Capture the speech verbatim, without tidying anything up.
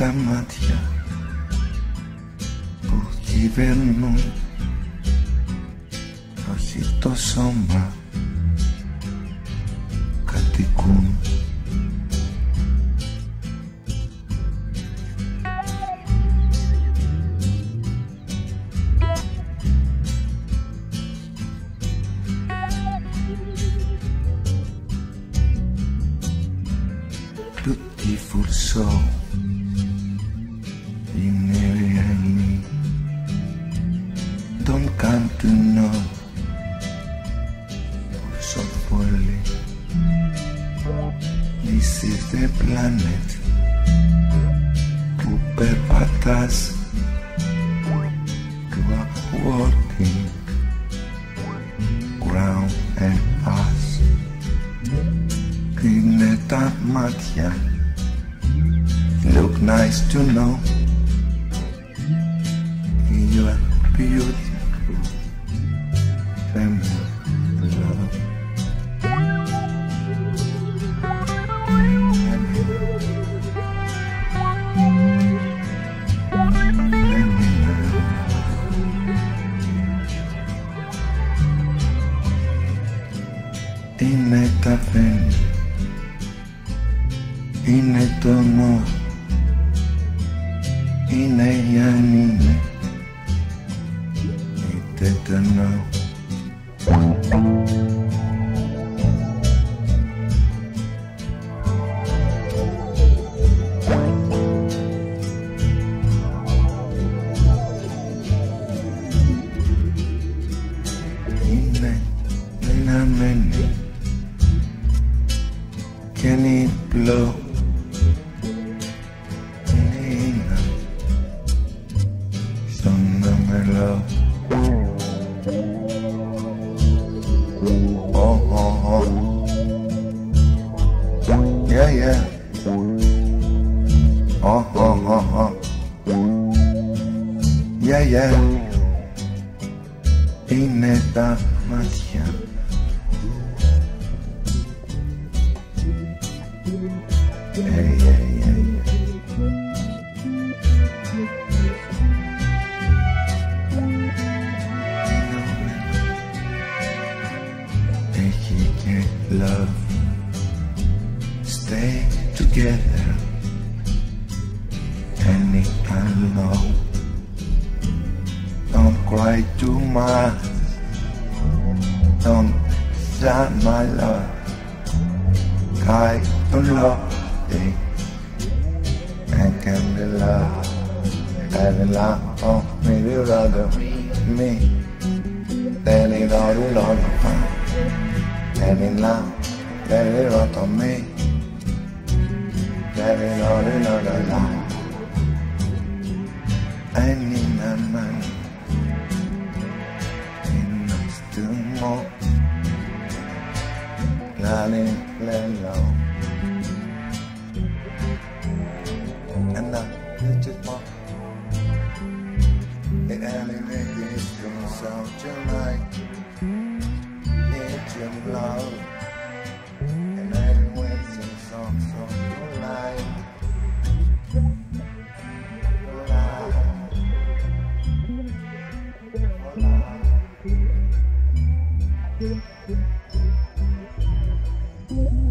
τα μάτια που κυβερνούν, όχι το σώμα κατοικούν. Beautiful soul, είναι реальный, don't come to know πόσο πολύ. This is the planet που περπατάς, you are walking ground and us. Είναι τα μάτια, look nice to know you are beautiful, feminine love. Είναι τα φαίνη, είναι το νο, είναι η ανήνε, είτε το νο. Είναι δυναμένη και είναι πλό. Oh, oh, oh. Yeah, yeah. Oh, oh, oh, oh. Yeah, yeah. Είναι τα μάτια. Yeah, yeah, yeah, yeah. Love, stay together, any alone. Don't cry too much, don't shout my love. Cry on love, eh? And can be love, and the love of me, you rather me, then it all alone. Let it love, let it rot on me. Let it all in other life. I need my money. It needs to more. Let it play low. And I just want it elevated from South July. Love, and I went sing songs from your life, your life, your life.